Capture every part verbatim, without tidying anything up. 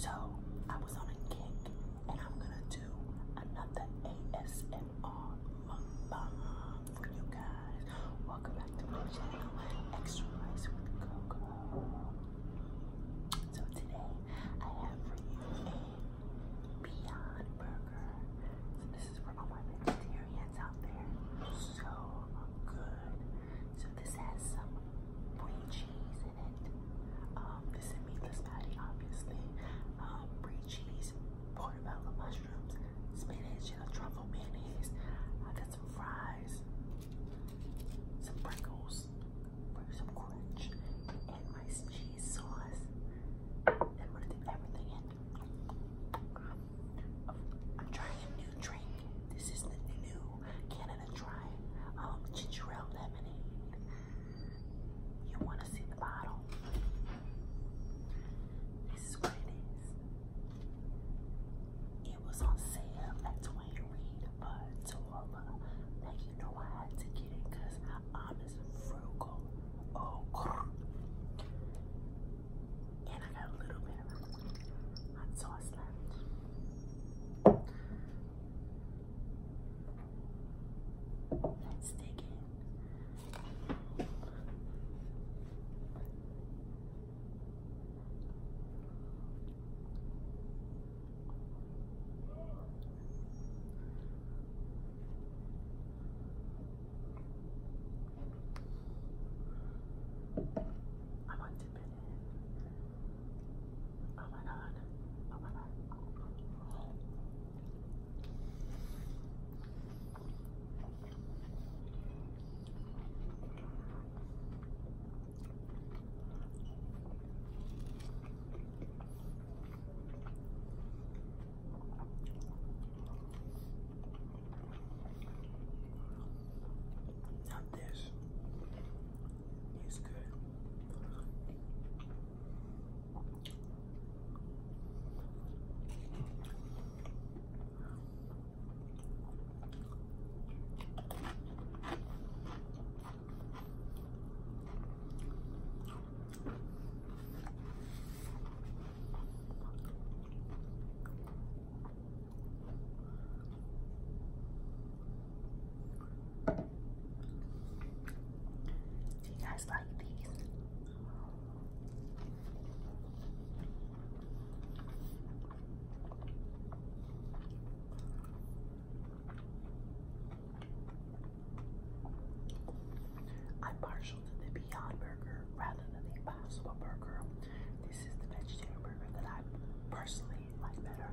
So I was on a kick, and I'm gonna do another A S M R mukbang for you guys. Welcome back to my channel, Extra Rice with Coco. So today I have for you a Beyond Burger. So this is for all my vegetarians out there. So good. So this has some brie cheese in it. Um, this is a meatless patty, obviously. Um, brie cheese, portobello mushrooms, spinach, and a truffle mayonnaise. I got some fries, some Pringles for some crunch, and my cheese sauce. And I'm gonna dip everything in. I'm trying a new drink. This is the new Canada Dry um, ginger ale lemonade. You want to see the bottle? This is what it is. It was on sale at Dwayne Reed, but Tola, now you know I had to get it because I'm as frugal. Oh, and I got a little bit of hot sauce left. Let's dig in. I'm gonna dip it in. Oh my god. Oh my god. Now this is good. Do you guys like these? I'm partial to the Beyond Burger rather than the Impossible Burger. This is the vegetarian burger that I personally like better.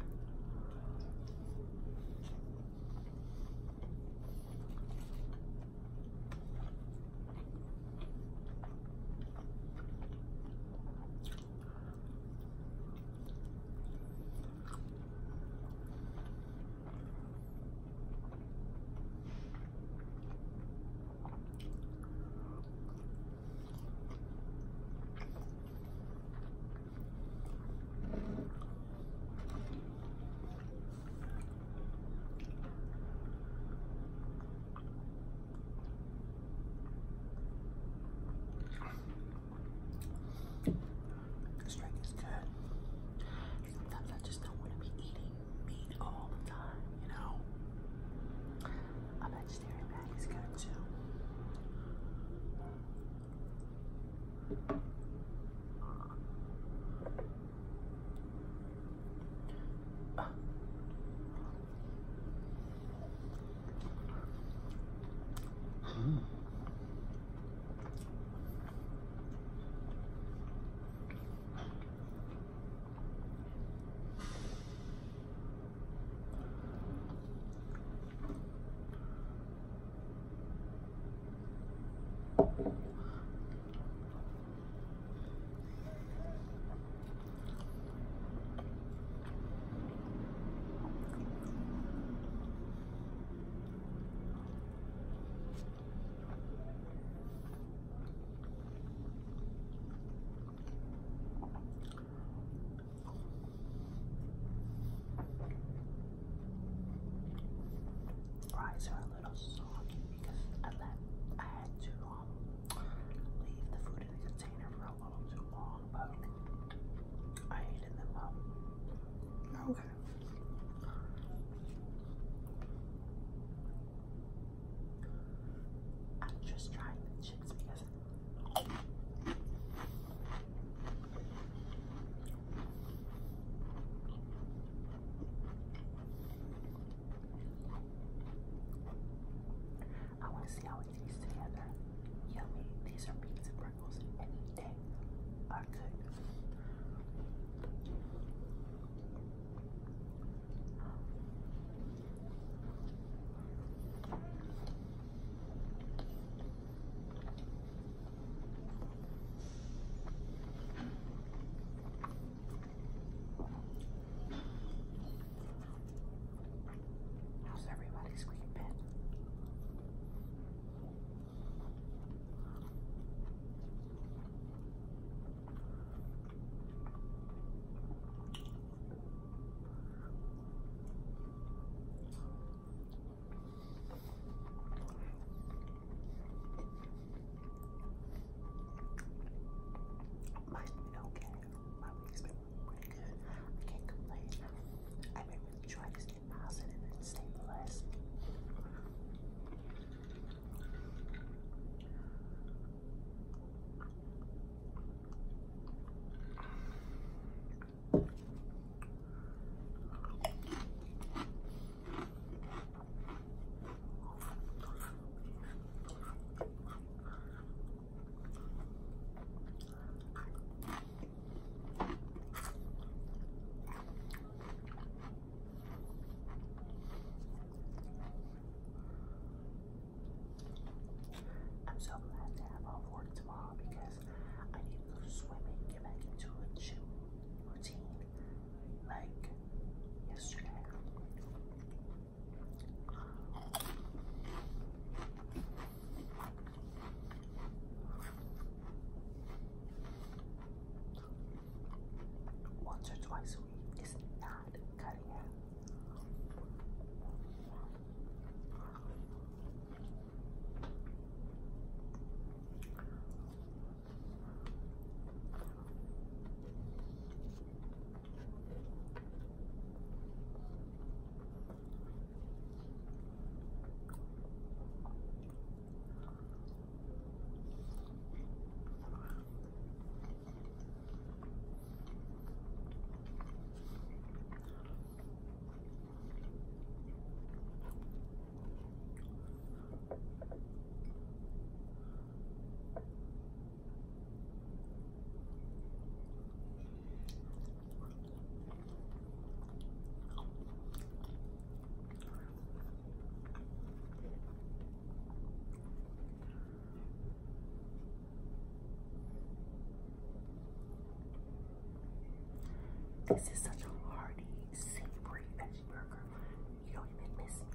This is such a hearty, savory veggie burger. You don't even miss it.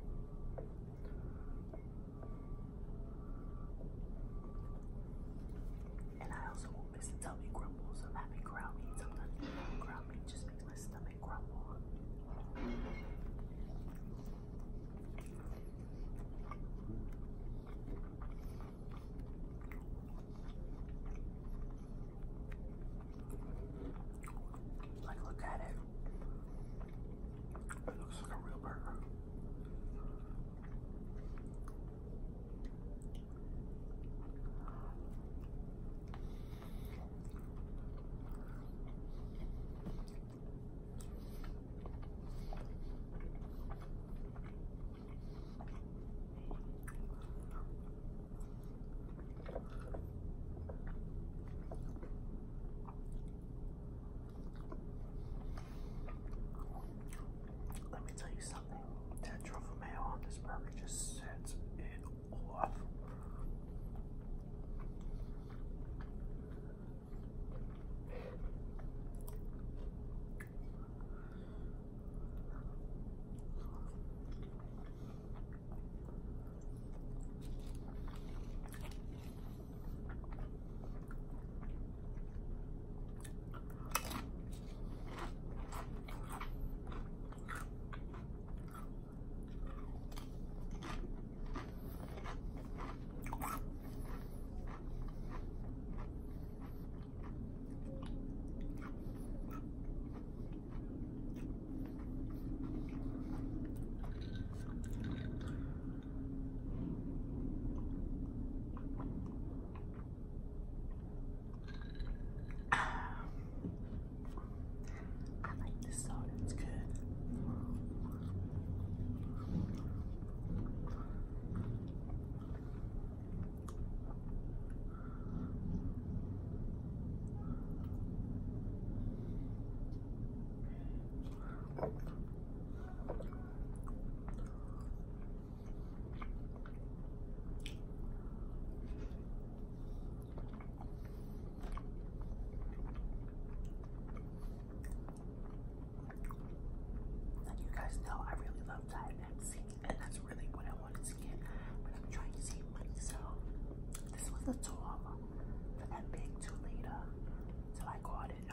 And I also won't miss the tummy grumbles of having ground meat. Sometimes eating ground meat just makes my stomach grumble. Like, look at it. It looks like a real burger. Let me tell you something. That truffle mayo on this burger just sets it off. I like this soda, it's good. Like you guys know, I really love Diet Pepsi, and that's really what I wanted to get, but I'm trying to save money, so this was the tall for that big two liter, so I got it.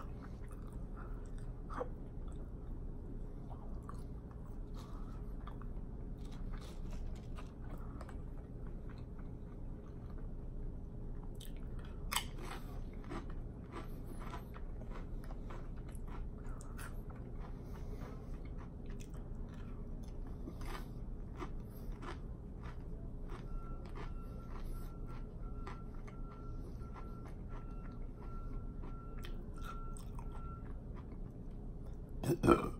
Ugh.